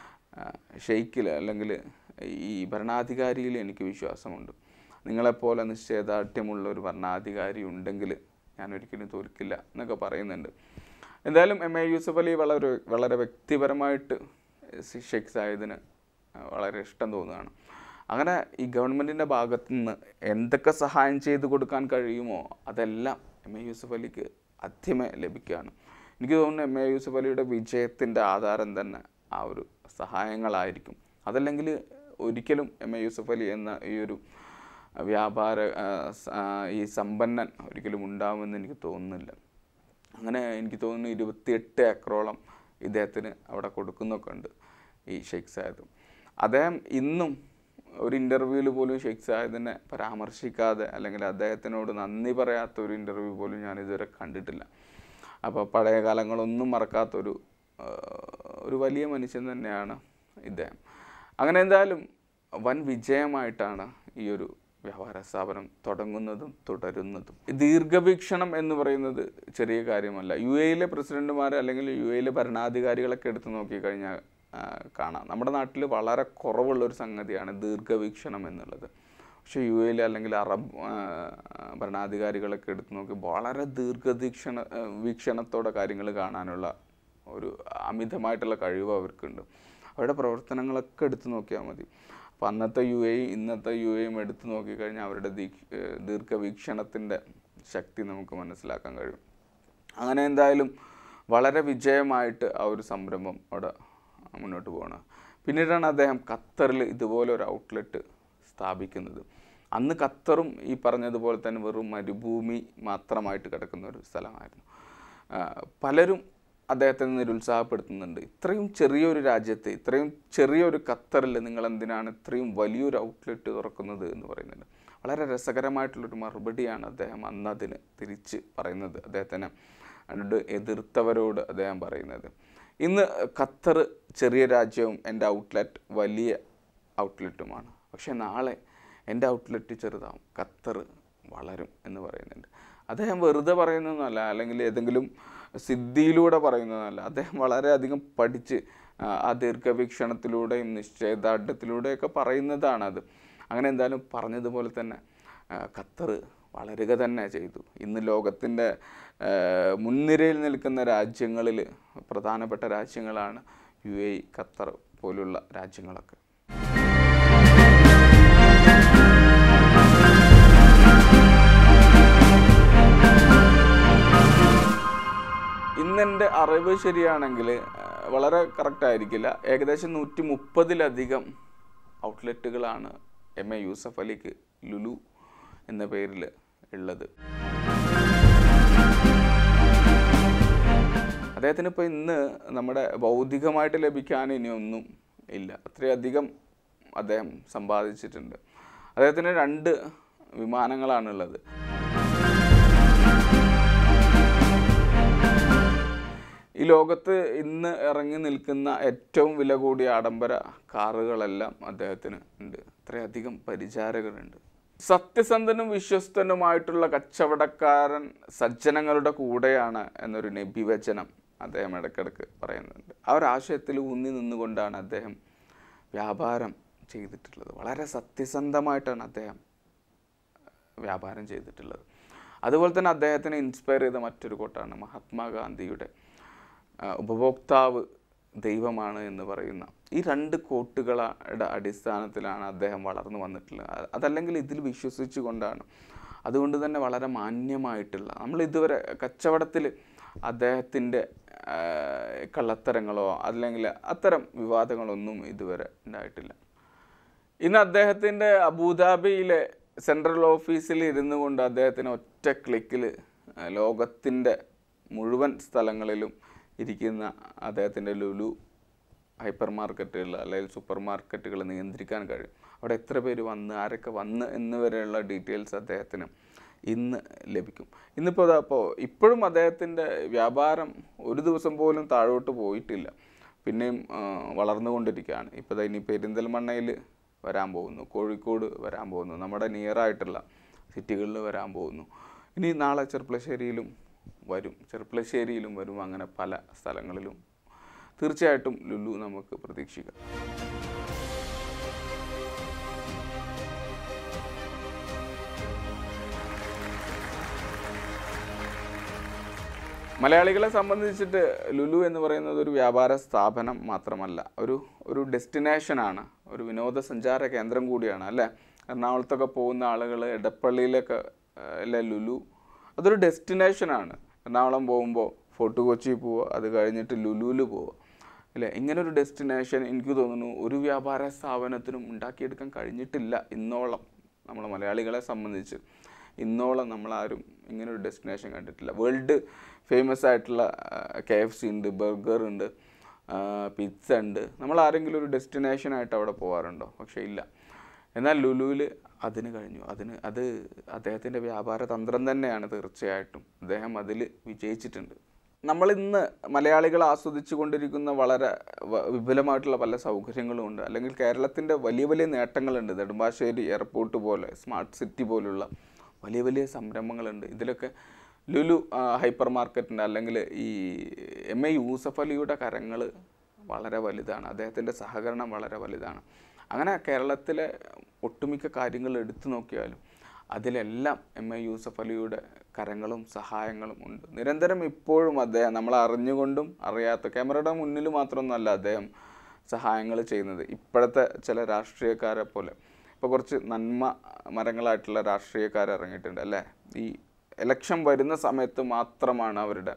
ഷെയ്ഖിൽ അല്ലെങ്കിൽ ഈ ഭരണാധികാരിയിൽ എനിക്ക് വിശ്വാസമുണ്ട്, നിങ്ങളെപ്പോലെ നിശ്ചയദാർഢ്യമുള്ള ഒരു ഭരണാധികാരി ഉണ്ടെങ്കിൽ ഞാൻ ഒരിക്കലും തോൽക്കില്ല എന്നൊക്കെ പറയുന്നുണ്ട്. എന്തായാലും എം എ യൂസഫ് അലി വളരെ വളരെ വ്യക്തിപരമായിട്ട് ഷെയ്ഖ് സായിദിന് വളരെ ഇഷ്ടം തോന്നുകയാണ്. അങ്ങനെ ഈ ഗവൺമെൻറ്റിൻ്റെ ഭാഗത്തു നിന്ന് എന്തൊക്കെ സഹായം ചെയ്തു കൊടുക്കാൻ കഴിയുമോ അതെല്ലാം എം എ യൂസഫ് അലിക്ക് ആദ്യമേ ലഭിക്കുകയാണ്. എനിക്ക് തോന്നുന്നു എം എ യൂസഫ് അലിയുടെ വിജയത്തിൻ്റെ ആധാരം തന്നെ ആ ഒരു സഹായങ്ങളായിരിക്കും. അതല്ലെങ്കിൽ ഒരിക്കലും എം എ യൂസഫ് അലി എന്ന ഈ ഒരു വ്യാപാര ഈ സമ്പന്നൻ ഒരിക്കലും ഉണ്ടാവുമെന്ന് എനിക്ക് തോന്നുന്നില്ല. അങ്ങനെ എനിക്ക് തോന്നുന്നു ഇരുപത്തിയെട്ട് ഏക്കറോളം ഇദ്ദേഹത്തിന് അവിടെ കൊടുക്കുന്നൊക്കെ ഉണ്ട് ഈ ഷെയ്ഖ് സായദ്. അദ്ദേഹം ഇന്നും ഒരു ഇൻ്റർവ്യൂവിൽ പോലും ഷെയ്ഖ് സായദിനെ പരാമർശിക്കാതെ അല്ലെങ്കിൽ അദ്ദേഹത്തിനോട് നന്ദി പറയാത്ത ഒരു ഇൻ്റർവ്യൂ പോലും ഞാൻ ഇതുവരെ കണ്ടിട്ടില്ല. അപ്പോൾ പഴയ കാലങ്ങളൊന്നും മറക്കാത്തൊരു ഒരു വലിയ മനുഷ്യൻ തന്നെയാണ് ഇദ്ദേഹം. അങ്ങനെ എന്തായാലും വൻ വിജയമായിട്ടാണ് ഈ ഒരു വ്യാപാര സ്ഥാപനം തുടങ്ങുന്നതും തുടരുന്നതും. ദീർഘവീക്ഷണം എന്ന് പറയുന്നത് ചെറിയ കാര്യമല്ല. യു എയിലെ പ്രസിഡന്റുമാർ അല്ലെങ്കിൽ യു എയിലെ ഭരണാധികാരികളൊക്കെ എടുത്ത് നോക്കിക്കഴിഞ്ഞാൽ കാണാം, നമ്മുടെ നാട്ടിൽ വളരെ കുറവുള്ളൊരു സംഗതിയാണ് ദീർഘവീക്ഷണം എന്നുള്ളത്. പക്ഷേ യു എയിൽ അല്ലെങ്കിൽ അറബ് ഭരണാധികാരികളൊക്കെ എടുത്തു നോക്കി വളരെ ദീർഘവീക്ഷണ വീക്ഷണത്തോടെ കാര്യങ്ങൾ കാണാനുള്ള ഒരു അമിതമായിട്ടുള്ള കഴിവ് അവർക്കുണ്ട്. അവരുടെ പ്രവർത്തനങ്ങളൊക്കെ എടുത്തു നോക്കിയാൽ മതി. അപ്പോൾ അന്നത്തെ യു എ ഇന്നത്തെ യു എയും എടുത്തു നോക്കിക്കഴിഞ്ഞാൽ അവരുടെ ദീ ദീർഘവീക്ഷണത്തിൻ്റെ ശക്തി നമുക്ക് മനസ്സിലാക്കാൻ കഴിയും. അങ്ങനെ എന്തായാലും വളരെ വിജയമായിട്ട് ആ ഒരു സംരംഭം അവിടെ മുന്നോട്ട് പോകണം. പിന്നീടാണ് അദ്ദേഹം ഖത്തറിൽ ഇതുപോലെ ഒരു ഔട്ട്ലെറ്റ് സ്ഥാപിക്കുന്നത്. അന്ന് ഖത്തറും ഈ പറഞ്ഞതുപോലെ തന്നെ വെറും മരുഭൂമി മാത്രമായിട്ട് കിടക്കുന്ന ഒരു സ്ഥലമായിരുന്നു. പലരും അദ്ദേഹത്തെ നിരുത്സാഹപ്പെടുത്തുന്നുണ്ട്. ഇത്രയും ചെറിയൊരു രാജ്യത്ത്, ഇത്രയും ചെറിയൊരു ഖത്തറിൽ നിങ്ങൾ എന്തിനാണ് ഇത്രയും വലിയൊരു ഔട്ട്ലെറ്റ് തുറക്കുന്നത് എന്ന് പറയുന്നുണ്ട്. വളരെ രസകരമായിട്ടുള്ളൊരു മറുപടിയാണ് അദ്ദേഹം അന്ന് അതിന് തിരിച്ച് പറയുന്നത്, അദ്ദേഹത്തിന് എതിർത്തവരോട് അദ്ദേഹം പറയുന്നത്. ഇന്ന് ഖത്തർ ചെറിയ രാജ്യവും എൻ്റെ ഔട്ട്ലെറ്റ് വലിയ ഔട്ട്ലെറ്റുമാണ്. പക്ഷേ നാളെ എൻ്റെ ഔട്ട്ലെറ്റ് ചെറുതാവും, ഖത്തർ വളരും എന്ന് പറയുന്നുണ്ട്. അദ്ദേഹം വെറുതെ പറയുന്നതല്ല, അല്ലെങ്കിൽ ഏതെങ്കിലും സിദ്ധിയിലൂടെ പറയുന്നതല്ല. അദ്ദേഹം വളരെയധികം പഠിച്ച് ആ ദീർഘവീക്ഷണത്തിലൂടെയും നിശ്ചയദാർഢ്യത്തിലൂടെയൊക്കെ പറയുന്നതാണത്. അങ്ങനെ എന്തായാലും പറഞ്ഞതുപോലെ തന്നെ ഖത്തർ വളരുക തന്നെ ചെയ്തു. ഇന്ന് ലോകത്തിൻ്റെ മുൻനിരയിൽ നിൽക്കുന്ന രാജ്യങ്ങളിൽ പ്രധാനപ്പെട്ട രാജ്യങ്ങളാണ് യു എ ഇ, ഖത്തർ പോലുള്ള രാജ്യങ്ങളൊക്കെ. ഇന്നെൻ്റെ അറിവ് ശരിയാണെങ്കിൽ, വളരെ കറക്റ്റായിരിക്കില്ല, ഏകദേശം നൂറ്റി മുപ്പതിലധികം ഔട്ട്ലെറ്റുകളാണ് എം എ യൂസഫ് അലിക്ക് ലുലു എന്ന പേരിൽ ഉള്ളത്. അദ്ദേഹത്തിന് ഇപ്പോൾ ഇന്ന് നമ്മുടെ ഭൗതികമായിട്ട് ലഭിക്കാൻ ഇനിയൊന്നും ഇല്ല, അത്രയധികം അദ്ദേഹം സമ്പാദിച്ചിട്ടുണ്ട്. അദ്ദേഹത്തിന് രണ്ട് വിമാനങ്ങളാണുള്ളത്. ഈ ലോകത്ത് ഇന്ന് ഇറങ്ങി നിൽക്കുന്ന ഏറ്റവും വില കൂടിയ ആഡംബര കാറുകളെല്ലാം അദ്ദേഹത്തിന് ഉണ്ട്. അത്രയധികം പരിചാരകരുണ്ട്. സത്യസന്ധനും വിശ്വസ്തനുമായിട്ടുള്ള കച്ചവടക്കാരൻ സജ്ജനങ്ങളുടെ കൂടെയാണ് എന്നൊരു നബിവചനം അദ്ദേഹം ഇടയ്ക്കിടയ്ക്ക് പറയുന്നുണ്ട്. ആ ഒരു ആശയത്തിൽ ഊന്നി നിന്നുകൊണ്ടാണ് അദ്ദേഹം വ്യാപാരം ചെയ്തിട്ടുള്ളത്. വളരെ സത്യസന്ധമായിട്ടാണ് അദ്ദേഹം വ്യാപാരം ചെയ്തിട്ടുള്ളത്. അതുപോലെ തന്നെ അദ്ദേഹത്തിനെ ഇൻസ്പയർ ചെയ്ത മറ്റൊരു കോട്ടാണ് മഹാത്മാഗാന്ധിയുടെ ഉപഭോക്താവ് ദൈവമാണ് എന്ന് പറയുന്ന ഈ രണ്ട് കോട്ടുകളുടെ അടിസ്ഥാനത്തിലാണ് അദ്ദേഹം വളർന്നു വന്നിട്ടുള്ളത്. അതല്ലെങ്കിൽ ഇതിൽ വിശ്വസിച്ചു കൊണ്ടാണ്. അതുകൊണ്ട് തന്നെ വളരെ മാന്യമായിട്ടുള്ള, നമ്മൾ ഇതുവരെ കച്ചവടത്തിൽ അദ്ദേഹത്തിൻ്റെ കള്ളത്തരങ്ങളോ അല്ലെങ്കിൽ അത്തരം വിവാദങ്ങളൊന്നും ഇതുവരെ ഉണ്ടായിട്ടില്ല. ഇന്ന് അദ്ദേഹത്തിൻ്റെ അബുദാബിയിലെ സെൻട്രൽ ഓഫീസിൽ ഇരുന്നു കൊണ്ട് അദ്ദേഹത്തിന് ഒറ്റ ക്ലിക്കിൽ ലോകത്തിൻ്റെ മുഴുവൻ സ്ഥലങ്ങളിലും ഇരിക്കുന്ന അദ്ദേഹത്തിൻ്റെ ലുലു ഹൈപ്പർ മാർക്കറ്റുകൾ അല്ലെങ്കിൽ സൂപ്പർ മാർക്കറ്റുകൾ നിയന്ത്രിക്കാൻ കഴിയും. അവിടെ എത്ര പേര് വന്ന്, ആരൊക്കെ വന്ന് എന്നിവരെയുള്ള ഡീറ്റെയിൽസ് അദ്ദേഹത്തിന് ഇന്ന് ലഭിക്കും. ഇന്നിപ്പോൾ അതാ അപ്പോൾ ഇപ്പോഴും അദ്ദേഹത്തിൻ്റെ വ്യാപാരം ഒരു ദിവസം പോലും താഴോട്ട് പോയിട്ടില്ല, പിന്നെയും വളർന്നുകൊണ്ടിരിക്കുകയാണ്. ഇപ്പോൾ ഇനി പെരിന്തൽമണ്ണയിൽ വരാൻ പോകുന്നു, കോഴിക്കോട് വരാൻ പോകുന്നു, നമ്മുടെ നിയറായിട്ടുള്ള സിറ്റികളിൽ വരാൻ പോകുന്നു. ഇനി നാളെ ചെർപ്പളശ്ശേരിയിലും വരും, ചെർപ്പളശ്ശേരിയിലും വരും, അങ്ങനെ പല സ്ഥലങ്ങളിലും തീർച്ചയായിട്ടും ലുലു നമുക്ക് പ്രതീക്ഷിക്കാം. മലയാളികളെ സംബന്ധിച്ചിട്ട് ലുലു എന്ന് പറയുന്നത് ഒരു വ്യാപാര സ്ഥാപനം മാത്രമല്ല, ഒരു ഒരു ഡെസ്റ്റിനേഷനാണ്, ഒരു വിനോദസഞ്ചാര കേന്ദ്രം കൂടിയാണ് അല്ലേ. എറണാകുളത്തൊക്കെ പോകുന്ന ആളുകൾ എടപ്പള്ളിയിലൊക്കെ അല്ലേ ലുലു, അതൊരു ഡെസ്റ്റിനേഷനാണ്. എറണാകുളം പോകുമ്പോൾ ഫോർട്ട് കൊച്ചി പോവുക, അത് കഴിഞ്ഞിട്ട് ലുലുവിൽ പോവുക അല്ലേ. ഇങ്ങനൊരു ഡെസ്റ്റിനേഷൻ എനിക്ക് തോന്നുന്നു ഒരു വ്യാപാര സ്ഥാപനത്തിനും ഉണ്ടാക്കിയെടുക്കാൻ കഴിഞ്ഞിട്ടില്ല ഇന്നോളം. നമ്മൾ മലയാളികളെ സംബന്ധിച്ച് ഇന്നോളം നമ്മളാരും ഇങ്ങനൊരു ഡെസ്റ്റിനേഷൻ കണ്ടിട്ടില്ല. വേൾഡ് ഫേമസ് ആയിട്ടുള്ള കെ എഫ് സി ഉണ്ട്, ബർഗർ ഉണ്ട്, പിസ്സ ഉണ്ട്. നമ്മൾ ആരെങ്കിലും ഒരു ഡെസ്റ്റിനേഷനായിട്ട് അവിടെ പോകാറുണ്ടോ? പക്ഷേ ഇല്ല. എന്നാൽ ലുലുവിൽ അതിന് കഴിഞ്ഞു. അതിന് അത് അദ്ദേഹത്തിൻ്റെ വ്യാപാര തന്ത്രം തന്നെയാണ്. തീർച്ചയായിട്ടും അദ്ദേഹം അതിൽ വിജയിച്ചിട്ടുണ്ട്. നമ്മളിന്ന് മലയാളികൾ ആസ്വദിച്ചു കൊണ്ടിരിക്കുന്ന വളരെ വിപുലമായിട്ടുള്ള പല സൗകര്യങ്ങളും ഉണ്ട്, അല്ലെങ്കിൽ കേരളത്തിൻ്റെ വലിയ വലിയ നേട്ടങ്ങളുണ്ട്. നെടുമ്പാശ്ശേരി എയർപോർട്ട് പോലെ, സ്മാർട്ട് സിറ്റി പോലുള്ള വലിയ വലിയ സംരംഭങ്ങളുണ്ട്. ഇതിലൊക്കെ ലുലു ഹൈപ്പർ മാർക്കറ്റിൻ്റെ അല്ലെങ്കിൽ ഈ എം എ യൂസഫ് അലിയുടെ കരങ്ങൾ വളരെ വലുതാണ്, അദ്ദേഹത്തിൻ്റെ സഹകരണം വളരെ വലുതാണ്. അങ്ങനെ കേരളത്തിലെ ഒട്ടുമിക്ക കാര്യങ്ങൾ എടുത്തു നോക്കിയാലും അതിലെല്ലാം എം എ യൂസഫ് അലിയുടെ കരങ്ങളും സഹായങ്ങളും ഉണ്ട്. നിരന്തരം ഇപ്പോഴും അദ്ദേഹം നമ്മൾ അറിഞ്ഞുകൊണ്ടും അറിയാത്ത ക്യാമറയുടെ മുന്നിൽ മാത്രമൊന്നുമല്ല അദ്ദേഹം സഹായങ്ങൾ ചെയ്യുന്നത്. ഇപ്പോഴത്തെ ചില രാഷ്ട്രീയക്കാരെ പോലെ ഇപ്പോൾ കുറച്ച് നന്മ മരങ്ങളായിട്ടുള്ള രാഷ്ട്രീയക്കാർ ഇറങ്ങിയിട്ടുണ്ട് അല്ലേ. ഈ ഇലക്ഷൻ വരുന്ന സമയത്ത് മാത്രമാണ് അവരുടെ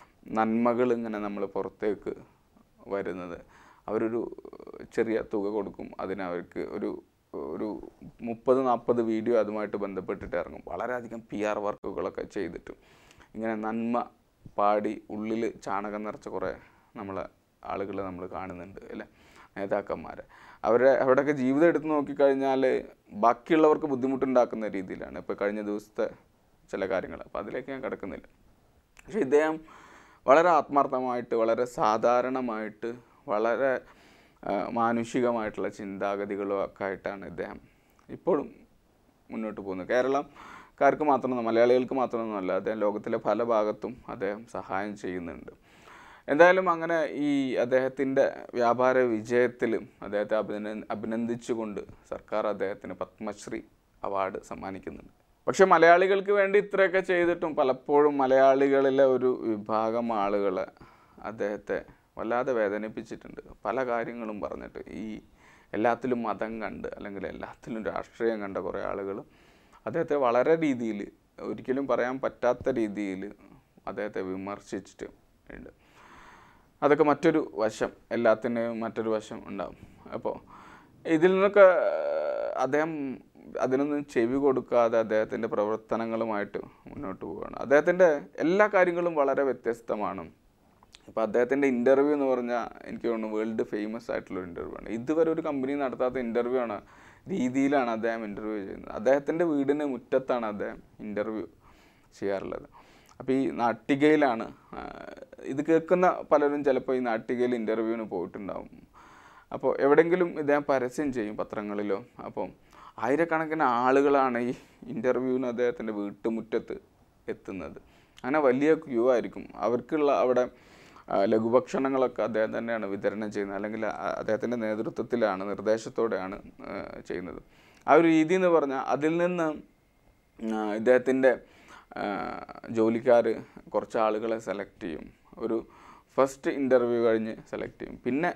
നന്മകൾ ഇങ്ങനെ നമ്മൾ പുറത്തേക്ക് വരുന്നത്. അവരൊരു ചെറിയ തുക കൊടുക്കും, അതിനവർക്ക് ഒരു ഒരു മുപ്പത് നാൽപ്പത് വീഡിയോ അതുമായിട്ട് ബന്ധപ്പെട്ടിട്ട് ഇറങ്ങും. വളരെയധികം പി ആർ വർക്കുകളൊക്കെ ചെയ്തിട്ടും ഇങ്ങനെ നന്മ പാടി ഉള്ളിൽ ചാണകം നിറച്ച കുറേ നമ്മളെ ആളുകൾ നമ്മൾ കാണുന്നുണ്ട് അല്ലേ, നേതാക്കന്മാരെ. അവരെ അവിടെയൊക്കെ ജീവിതം എടുത്ത് നോക്കിക്കഴിഞ്ഞാൽ ബാക്കിയുള്ളവർക്ക് ബുദ്ധിമുട്ടുണ്ടാക്കുന്ന രീതിയിലാണ് ഇപ്പോൾ കഴിഞ്ഞ ദിവസത്തെ ചില കാര്യങ്ങൾ. അപ്പോൾ അതിലേക്ക് ഞാൻ കിടക്കുന്നില്ല. പക്ഷേ ഇദ്ദേഹം വളരെ ആത്മാർത്ഥമായിട്ട് വളരെ സാധാരണമായിട്ട് വളരെ മാനുഷികമായിട്ടുള്ള ചിന്താഗതികളും ഒക്കെ ആയിട്ടാണ് ഇദ്ദേഹം ഇപ്പോഴും മുന്നോട്ട് പോകുന്നത്. കേരളക്കാർക്ക് മാത്രമൊന്നും മലയാളികൾക്ക് മാത്രമൊന്നുമല്ല, അദ്ദേഹം ലോകത്തിലെ പല ഭാഗത്തും അദ്ദേഹം സഹായം ചെയ്യുന്നുണ്ട്. എന്തായാലും അങ്ങനെ ഈ അദ്ദേഹത്തിൻ്റെ വ്യാപാര വിജയത്തിലും അദ്ദേഹത്തെ അഭിന അഭിനന്ദിച്ചുകൊണ്ട് സർക്കാർ അദ്ദേഹത്തിന് പത്മശ്രീ അവാർഡ് സമ്മാനിക്കുന്നുണ്ട്. പക്ഷെ മലയാളികൾക്ക് വേണ്ടി ഇത്രയൊക്കെ ചെയ്തിട്ടും പലപ്പോഴും മലയാളികളിലെ ഒരു വിഭാഗം ആളുകളെ അദ്ദേഹത്തെ വല്ലാതെ വേദനിപ്പിച്ചിട്ടുണ്ട്. പല കാര്യങ്ങളും പറഞ്ഞിട്ട് ഈ എല്ലാത്തിലും മതം കണ്ട് അല്ലെങ്കിൽ എല്ലാത്തിലും രാഷ്ട്രീയം കണ്ട കുറേ ആളുകൾ അദ്ദേഹത്തെ വളരെ രീതിയിൽ ഒരിക്കലും പറയാൻ പറ്റാത്ത രീതിയിൽ അദ്ദേഹത്തെ വിമർശിച്ചിട്ട് ഉണ്ട്. അതൊക്കെ മറ്റൊരു വശം, എല്ലാത്തിനും മറ്റൊരു വശം ഉണ്ടാകും. അപ്പോൾ ഇതിൽ നിന്നൊക്കെ അദ്ദേഹം അതിനൊന്നും ചെവി കൊടുക്കാതെ അദ്ദേഹത്തിൻ്റെ പ്രവർത്തനങ്ങളുമായിട്ട് മുന്നോട്ട് പോവുകയാണ്. അദ്ദേഹത്തിൻ്റെ എല്ലാ കാര്യങ്ങളും വളരെ വ്യത്യസ്തമാണ്. ഇപ്പോൾ അദ്ദേഹത്തിൻ്റെ ഇൻ്റർവ്യൂ എന്ന് പറഞ്ഞാൽ എനിക്ക് തോന്നുന്നു വേൾഡ് ഫേമസ് ആയിട്ടുള്ളൊരു ഇൻ്റർവ്യൂ ആണ്. ഇതുവരെ ഒരു കമ്പനി നടത്താത്ത ഇൻ്റർവ്യൂ ആണ് രീതിയിലാണ് അദ്ദേഹം ഇൻ്റർവ്യൂ ചെയ്യുന്നത്. അദ്ദേഹത്തിൻ്റെ വീടിന് മുറ്റത്താണ് അദ്ദേഹം ഇൻ്റർവ്യൂ ചെയ്യാറുള്ളത്. അപ്പോൾ ഈ നാട്ടികയിലാണ് ഇത് കേൾക്കുന്ന പലരും ചിലപ്പോൾ ഈ നാട്ടികയിൽ ഇൻ്റർവ്യൂവിന് പോയിട്ടുണ്ടാവും. അപ്പോൾ എവിടെയെങ്കിലും ഇദ്ദേഹം പരസ്യം ചെയ്യും പത്രങ്ങളിലോ. അപ്പോൾ ആയിരക്കണക്കിന് ആളുകളാണ് ഈ ഇൻ്റർവ്യൂവിന് അദ്ദേഹത്തിൻ്റെ വീട്ടുമുറ്റത്ത് എത്തുന്നത്. അങ്ങനെ വലിയ ക്യൂ ആയിരിക്കും. അവർക്കുള്ള അവിടെ ലഘുഭക്ഷണങ്ങളൊക്കെ അദ്ദേഹം തന്നെയാണ് വിതരണം ചെയ്യുന്നത്, അല്ലെങ്കിൽ അദ്ദേഹത്തിൻ്റെ നേതൃത്വത്തിലാണ് നിർദ്ദേശത്തോടെയാണ് ചെയ്യുന്നത്. ആ ഒരു രീതി എന്ന് പറഞ്ഞാൽ അതിൽ നിന്ന് ഇദ്ദേഹത്തിൻ്റെ ജോലിക്കാർ കുറച്ച് ആളുകളെ സെലക്ട് ചെയ്യും. ഒരു ഫസ്റ്റ് ഇൻ്റർവ്യൂ കഴിഞ്ഞ് സെലക്ട് ചെയ്യും. പിന്നെ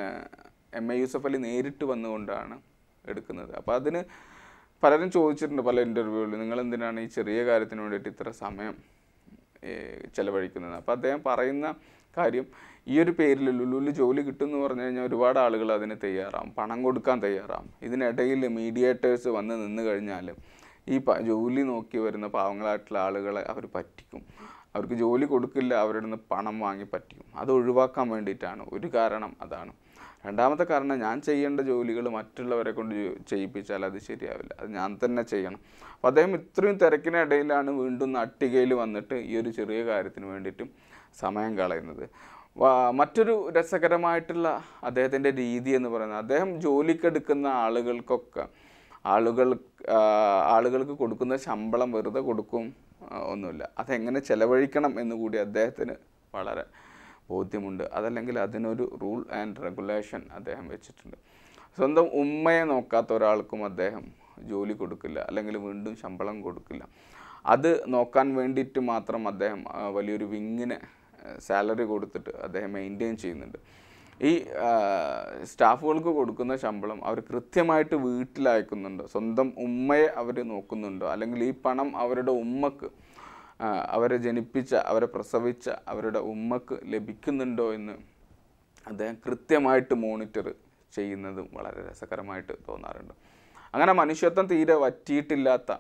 എം എ യൂസഫ് അലി നേരിട്ട് വന്നുകൊണ്ടാണ് എടുക്കുന്നത്. അപ്പോൾ അതിന് പലരും ചോദിച്ചിട്ടുണ്ട് പല ഇൻ്റർവ്യൂകളിൽ, നിങ്ങളെന്തിനാണ് ഈ ചെറിയ കാര്യത്തിന് വേണ്ടിയിട്ട് ഇത്ര സമയം ചിലവഴിക്കുന്നത്? അപ്പോൾ അദ്ദേഹം പറയുന്ന കാര്യം, ഈ ഒരു പേരിൽ ലുലുവിൽ ജോലി കിട്ടുമെന്ന് പറഞ്ഞു കഴിഞ്ഞാൽ ഒരുപാട് ആളുകൾ അതിന് തയ്യാറാവും, പണം കൊടുക്കാൻ തയ്യാറാവും. ഇതിനിടയിൽ മീഡിയേറ്റേഴ്സ് വന്ന് നിന്ന് കഴിഞ്ഞാൽ ഈ പ ജോലി നോക്കി വരുന്ന പാവങ്ങളായിട്ടുള്ള ആളുകളെ അവർ പറ്റിക്കും. അവർക്ക് ജോലി കൊടുക്കില്ല, അവരുടെ നിന്ന് പണം വാങ്ങി പറ്റിക്കും. അത് ഒഴിവാക്കാൻ വേണ്ടിയിട്ടാണ് ഒരു കാരണം അതാണ്. രണ്ടാമത്തെ കാരണം, ഞാൻ ചെയ്യേണ്ട ജോലികൾ മറ്റുള്ളവരെ കൊണ്ട് ചെയ്യിപ്പിച്ചാൽ അത് ശരിയാവില്ല, അത് ഞാൻ തന്നെ ചെയ്യണം. അപ്പോൾ അദ്ദേഹം ഇത്രയും തിരക്കിനിടയിലാണ് വീണ്ടും നാട്ടികയിൽ വന്നിട്ട് ഈ ഒരു ചെറിയ കാര്യത്തിന് വേണ്ടിയിട്ടും സമയം കളയുന്നത്. മറ്റൊരു രസകരമായിട്ടുള്ള അദ്ദേഹത്തിൻ്റെ രീതി എന്ന് പറയുന്നത്, അദ്ദേഹം ജോലിക്കെടുക്കുന്ന ആളുകൾക്കൊക്കെ ആളുകൾ ആളുകൾക്ക് കൊടുക്കുന്ന ശമ്പളം വെറുതെ കൊടുക്കും ഒന്നുമില്ല, അതെങ്ങനെ ചിലവഴിക്കണം എന്നുകൂടി അദ്ദേഹത്തിന് വളരെ ബോധ്യമുണ്ട്. അതല്ലെങ്കിൽ അതിനൊരു റൂൾ ആൻഡ് റെഗുലേഷൻ അദ്ദേഹം വെച്ചിട്ടുണ്ട്. സ്വന്തം ഉമ്മയെ നോക്കാത്ത ഒരാൾക്കും അദ്ദേഹം ജോലി കൊടുക്കില്ല, അല്ലെങ്കിൽ വീണ്ടും ശമ്പളം കൊടുക്കില്ല. അത് നോക്കാൻ വേണ്ടിയിട്ട് മാത്രം അദ്ദേഹം വലിയൊരു വിങ്ങിന് സാലറി കൊടുത്തിട്ട് അദ്ദേഹം മെയിൻറ്റെയിൻ ചെയ്യുന്നുണ്ട്. ഈ സ്റ്റാഫുകൾക്ക് കൊടുക്കുന്ന ശമ്പളം അവർ കൃത്യമായിട്ട് വീട്ടിലയക്കുന്നുണ്ടോ, സ്വന്തം ഉമ്മയെ അവർ നോക്കുന്നുണ്ടോ, അല്ലെങ്കിൽ ഈ പണം അവരുടെ ഉമ്മക്ക്, അവരെ ജനിപ്പിച്ച അവരെ പ്രസവിച്ച അവരുടെ ഉമ്മക്ക് ലഭിക്കുന്നുണ്ടോ എന്ന് അദ്ദേഹം കൃത്യമായിട്ട് മോണിറ്റർ ചെയ്യുന്നതും വളരെ രസകരമായിട്ട് തോന്നാറുണ്ട്. അങ്ങനെ മനുഷ്യത്വം തീരെ വറ്റിയിട്ടില്ലാത്ത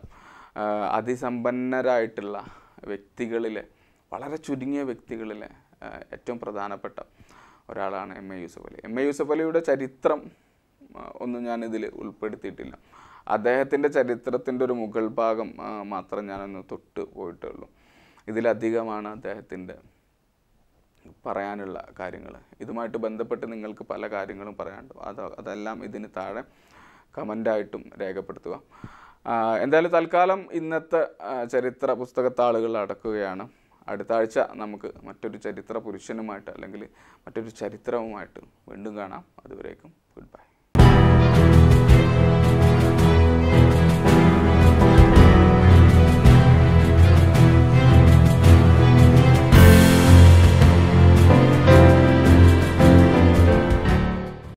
അതിസമ്പന്നരായിട്ടുള്ള വ്യക്തികളിലെ, വളരെ ചുരുങ്ങിയ വ്യക്തികളിലെ ഏറ്റവും പ്രധാനപ്പെട്ട ഒരാളാണ് M A Yusuff Ali. M A Yusuff അലിയുടെ ചരിത്രം ഒന്നും ഞാനിതിൽ ഉൾപ്പെടുത്തിയിട്ടില്ല. അദ്ദേഹത്തിൻ്റെ ചരിത്രത്തിൻ്റെ ഒരു മുകൾ ഭാഗം മാത്രം ഞാനൊന്ന് തൊട്ട് പോയിട്ടുള്ളൂ. ഇതിലധികമാണ് അദ്ദേഹത്തിൻ്റെ പറയാനുള്ള കാര്യങ്ങൾ. ഇതുമായിട്ട് ബന്ധപ്പെട്ട് നിങ്ങൾക്ക് പല കാര്യങ്ങളും പറയാനുണ്ട്, അത് അതെല്ലാം ഇതിന് താഴെ കമൻ്റായിട്ടും രേഖപ്പെടുത്തുക. എന്തായാലും തൽക്കാലം ഇന്നത്തെ ചരിത്ര പുസ്തകത്താളുകൾ അടക്കുകയാണ്. അടുത്ത ആഴ്ച നമുക്ക് മറ്റൊരു ചരിത്ര പുരുഷനുമായിട്ട് അല്ലെങ്കിൽ മറ്റൊരു ചരിത്രവുമായിട്ട് വീണ്ടും കാണാം. അതുവരേക്കും ഗുഡ് ബൈ.